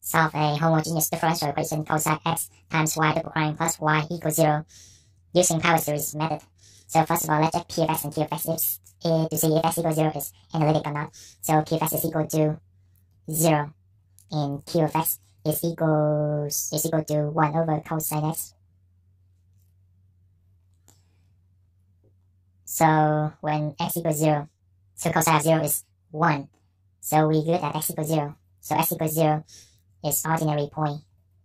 solve a homogeneous differential equation cosine x times y double prime plus y equals 0 using power series method. So first of all, let's check p of x and q of x to see if x equals 0 is analytic or not. So p of x is equal to 0 and q of x is equal to 1 over cosine x. So when x equals 0, so cosine of 0 is 1. So we good at x equals 0. So x equals 0 is ordinary point.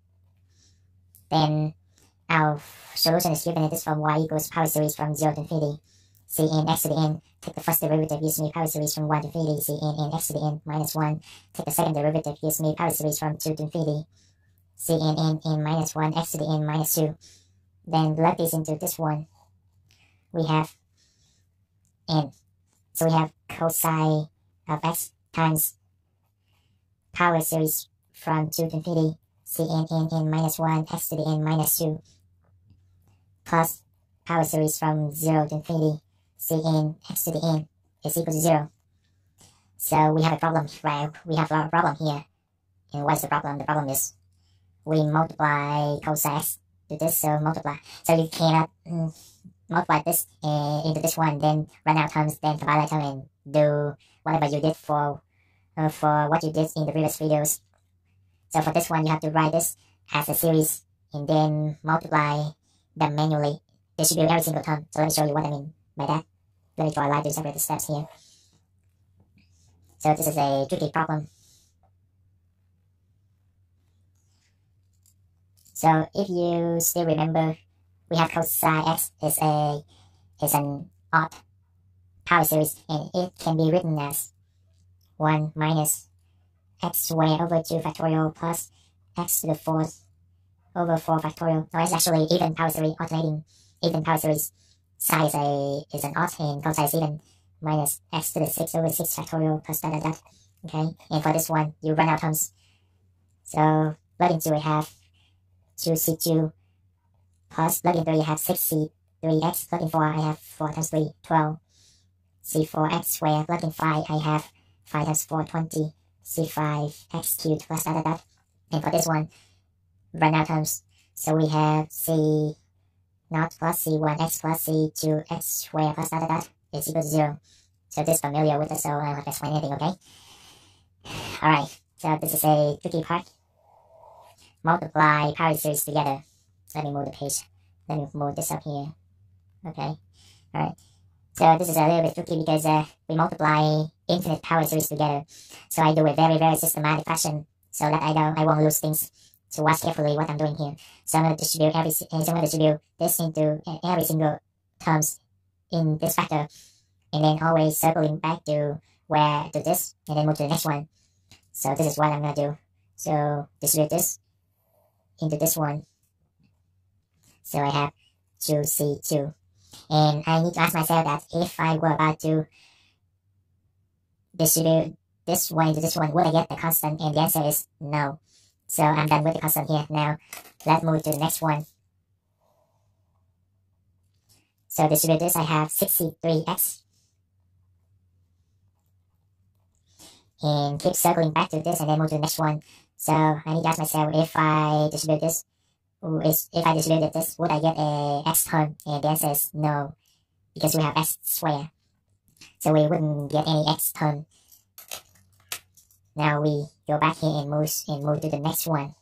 Then our solution is given in this form: y equals power series from 0 to infinity, cn x to the n. Take the first derivative, gives me power series from 1 to infinity, cn x to the n minus 1. Take the second derivative, gives me power series from 2 to infinity, cn minus 1 x to the n minus 2. Then plug this into this one. We have n. So we have cosine of x times power series from 2 to infinity, cn minus 1 x to the n minus 2, plus power series from 0 to infinity, cn x to the n is equal to 0. So we have a problem, right? We have a problem here. And what is the problem? The problem is we multiply cosine x to this, so multiply. So you cannot multiply this into this one, then run out terms, then combine that term and do whatever you did for what you did in the previous videos. So for this one, you have to write this as a series and then multiply them manually, distribute every single term. So let me show you what I mean by that. Let me draw a line to separate the steps here. So this is a tricky problem. So if you still remember, we have cosine x is an odd power series, and it can be written as 1 minus x squared over 2 factorial plus x to the 4th over 4 factorial. No, it's actually even power series, alternating even power series. Psi is an odd, and cosine is even, minus x to the 6 over 6 factorial plus that. Okay, and for this one, you run out terms. So plug into it, have 2c2 plus plug in 3, you have 6c3x, plug in 4, I have 4 times 3, 12, c4x squared, plug in 5, I have 5 times 4, 20, c5x cubed plus that. And for this one, run out terms. So we have c0 plus c1x plus c2x squared plus that is equal to 0. So this is familiar with it, so I don't have to explain anything, okay? Alright, so this is a tricky part. Multiply power series together. Let me move the page. Let me move this up here. Okay. Alright. So this is a little bit tricky because we multiply infinite power series together. So I do a very, very systematic fashion so that I won't lose things. So watch carefully what I'm doing here. So I'm going to distribute this into every single terms in this factor, and then always circling back to this, and then move to the next one. So this is what I'm going to do. So distribute this into this one. So I have 2c2. And I need to ask myself that if I were about to distribute this one into this one, would I get the constant? And the answer is no. So I'm done with the constant here. Now let's move to the next one. So distribute this, I have 63x. And keep circling back to this and then move to the next one. So I need to ask myself, if I distribute this, would I get a x term? And the answer is no, because we have x squared. So we wouldn't get any x term. Now we go back here and move to the next one.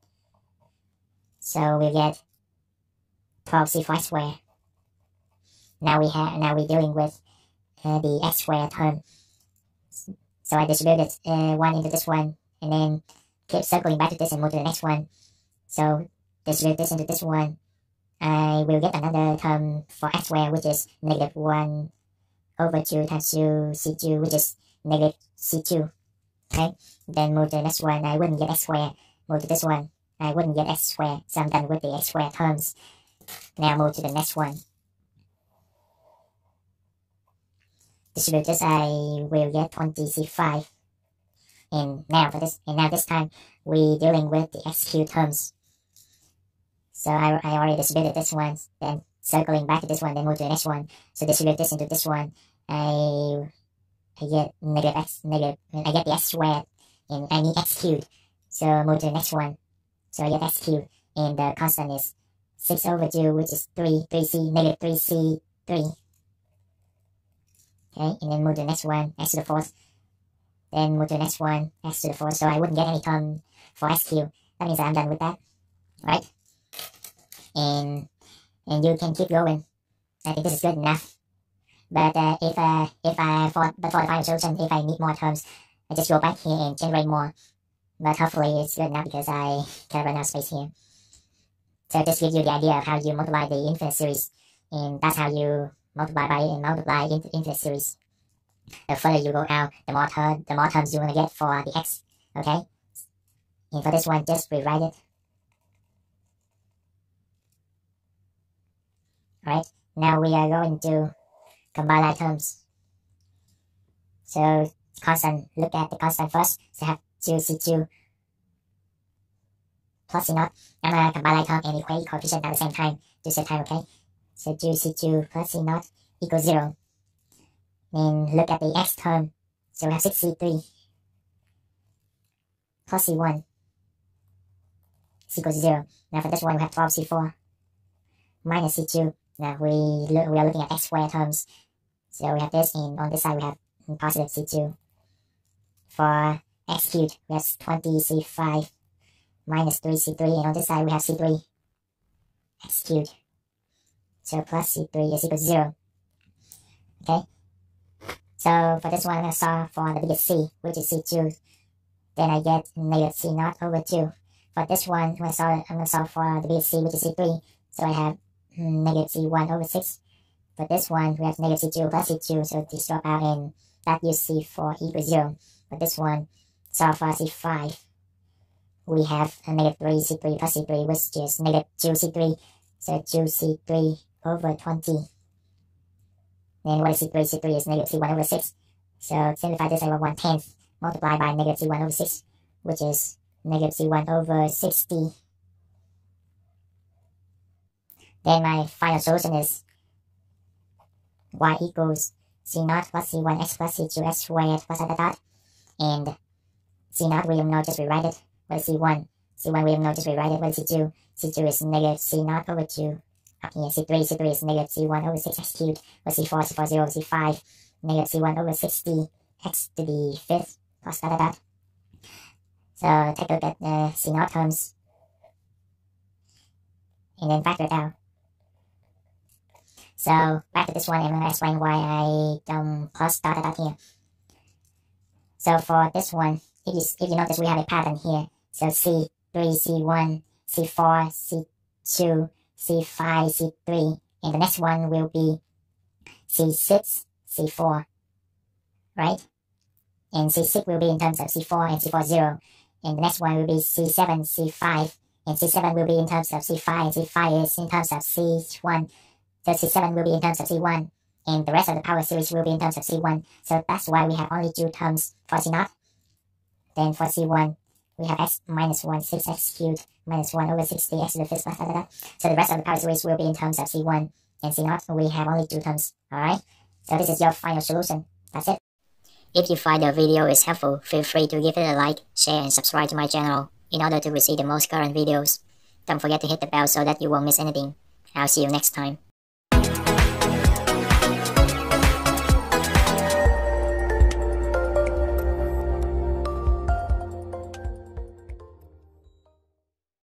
So we get 12c4 squared. Now we're dealing with the x squared term. So I distributed one into this one, and then keep circling back to this and move to the next one. So distribute this into this one. I will get another term for x squared, which is negative 1 over 2 times 2c2, which is negative c2. Okay, then move to the next one. I wouldn't get x squared. Move to this one. I wouldn't get x squared. So I'm done with the x squared terms. Now move to the next one. Distribute this, I will get 20c5. And now this time we're dealing with the x cubed terms. So I already distributed this one, then circling back to this one, then move to the next one. So distribute this into this one. I get I get the x squared, and I need x cubed. So move to the next one. So I get x cubed, and the constant is 6/2, which is 3c, negative 3c, 3. Okay, and then move to the next one, x to the fourth. Then move to the next one, x to the fourth. So I wouldn't get any term for x cubed. That means I'm done with that, right? And you can keep going. I think this is good enough. But if for the final solution, if I need more terms, I just go back here and generate more. But hopefully it's good enough because I can run out of space here. So this gives you the idea of how you multiply the infinite series, and that's how you multiply by and multiply infinite series. The further you go out, the more terms you're gonna get for the x. Okay, and for this one, just rewrite it. Alright, now we are going to combine our terms. So constant, look at the constant first. So have 2c2 plus c naught. I'm going to combine our term and equate coefficient at the same time to save time, okay? So 2c2 plus c naught equals 0. Then look at the x term. So we have 6c3 plus c1 is equals to 0. Now for this one we have 12c4 minus c2. Now we are looking at x squared terms. So we have this, and on this side we have positive c2. For x cubed, we have 20c5 minus 3c3, and on this side we have c3 x cubed. So plus c3 is equal to 0. Okay. So for this one, I'm going to solve for the biggest c, which is c2. Then I get negative c naught over 2. For this one, I'm going to solve for the biggest c, which is c3. So I have negative c1 over 6. For this one, we have negative c2 plus c2, so these drop out, and that gives c4 equals 0. For this one, solve for c5. We have a negative 3c3 plus c3, which is negative 2c3. So 2c3 over 20. Then what is c3? c3 is negative c1 over 6. So simplify this, I have 1/10 multiplied by negative c1 over 6, which is negative c1 over 60. Then my final solution is y equals c naught plus c1 x plus c2 x squared plus dot. And c naught we don't know, just rewrite it. What is c1? c1 we don't know, just rewrite it. What is c2? c2 is negative c naught over 2. Up here, c3 is negative c1 over 6 x cubed. What is c4? c4 0 over c5. Negative c1 over 60 x to the 5th plus dot. So take a look at the c naught terms and then factor it out. So back to this one, I'm going to explain why I plus dot here. So for this one, if you notice, we have a pattern here. So C3, C1, C4, C2, C5, C3, and the next one will be C6, C4, right? And C6 will be in terms of C4 and C4 0. And the next one will be C7, C5, and C7 will be in terms of C5, and C5 is in terms of C1. So C7 will be in terms of C1, and the rest of the power series will be in terms of C1. So that's why we have only 2 terms for C0. Then for C1, we have x minus 1, 6x cubed minus 1 over 60 x to the 5th plus dot. So the rest of the power series will be in terms of C1 and C0. We have only 2 terms. Alright? So this is your final solution. That's it. If you find the video is helpful, feel free to give it a like, share, and subscribe to my channel in order to receive the most current videos. Don't forget to hit the bell so that you won't miss anything. I'll see you next time.